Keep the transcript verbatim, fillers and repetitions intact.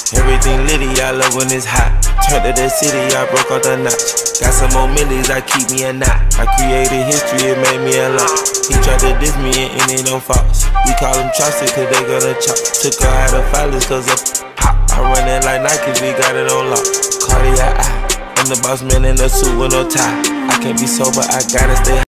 Everything litty, I love when it's hot. Turned to the city, I broke off the notch. Got some more millies, I keep me a knot. I created history, it made me a lot. He tried to diss me and it don't false. We call them chopsticks cause they gonna chop. Took her out of filers cause of pop. I run it like Nike, we got it on lock. Cardiac eye, I'm the boss man in a suit with no tie. I can't be sober, I gotta stay